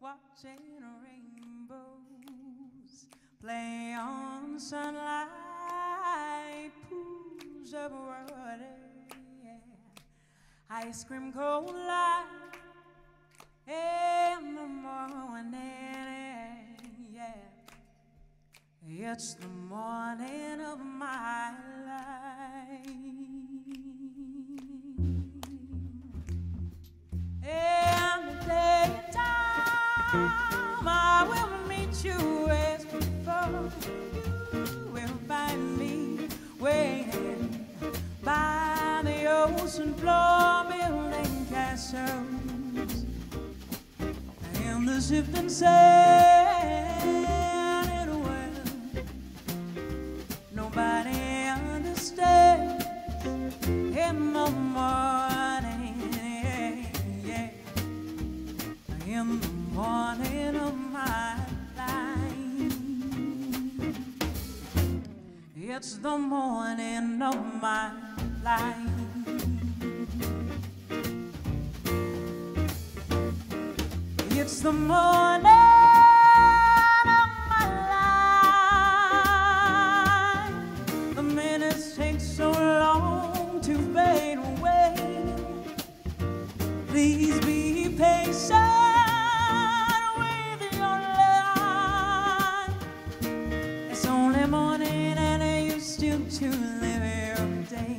watching rainbows play on sunlight, pools of water, yeah. Ice cream cold light in the morning, yeah. It's the morning of my life. In the daytime, I will meet you as before. You will find me waiting by the ocean floor, building castles in the shifting sand. In a world nobody understands. In the morning, yeah, in the morning of my life. It's the morning of my life. It's the morning of my life. The minutes take so long to fade away. Please be patient with your life. It's only morning and you still to live your day.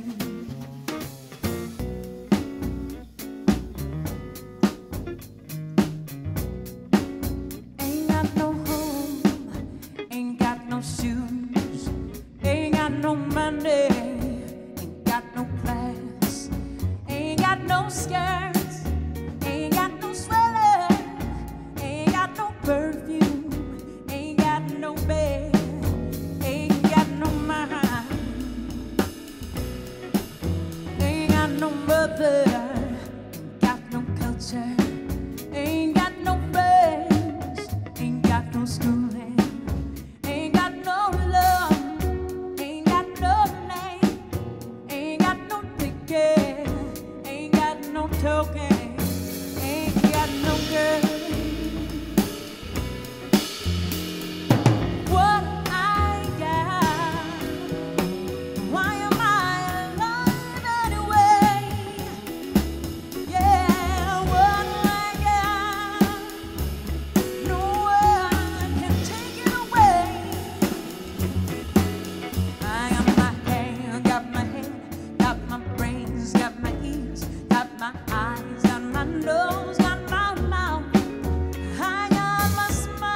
Ain't got no home, ain't got no shoes, ain't got no money, ain't got no class, ain't got no skirts, ain't got no sweater, ain't got no perfume, ain't got no bed, ain't got no mind, ain't got no mother, ain't got no culture, ain't got no friends, ain't got no schooling, ain't got no love, ain't got no name, ain't got no ticket, ain't got no token, ain't got no girl. What I got, why am I alive anyway? Yeah, what I got, no one can take it away. I got my hair, got my head, got my brains, got my ears, got my eyes, got my nose, got my mouth. I got my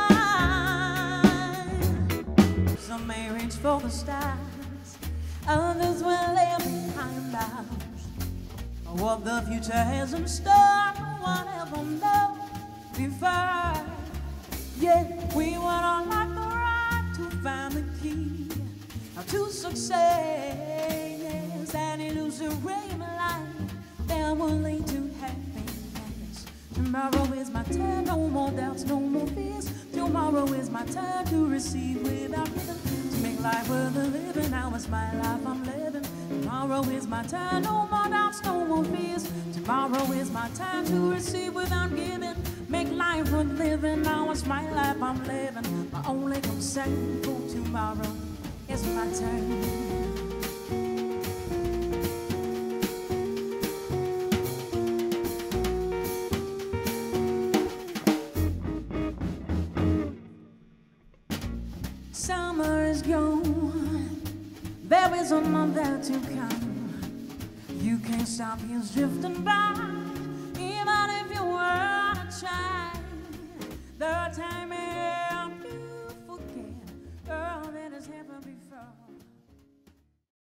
smile. Some may reach for the stars, others will live behind bars. What the future has in store, no one ever knows before. Yeah, we would all like the right to find the key to success, an illusory life that will lead to happiness. Tomorrow is my time, no more doubts, no more fears. Tomorrow is my time to receive without giving, to make life worth the living. Now it's my life I'm living. Tomorrow is my time, no more doubts, no more fears. Tomorrow is my time to receive without giving, make life worth living. Now it's my life I'm living. My only concern for tomorrow is my turn. Summer is gone, there is a month there to come. You can't stop years drifting by, even if you were to try. The time